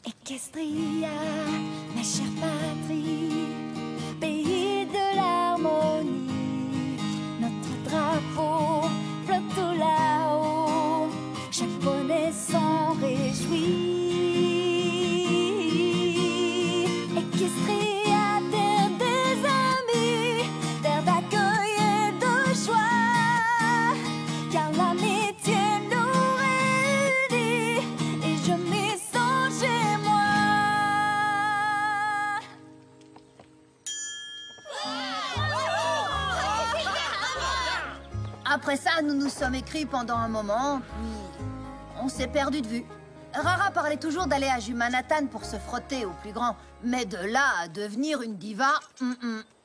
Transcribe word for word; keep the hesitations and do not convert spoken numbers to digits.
Equestria, ma chère patrie, pays de l'harmonie, notre drapeau flotte tout là-haut, Japonais s'en réjouit. Equestria, terre des amis, terre d'accueil et de joie, car l'amitié nous réunit et je m'y sens chez moi. Après ça, nous nous sommes écrits pendant un moment, puis on s'est perdu de vue. Rara parlait toujours d'aller à Jumanathan pour se frotter au plus grand, mais de là à devenir une diva, mm -mm.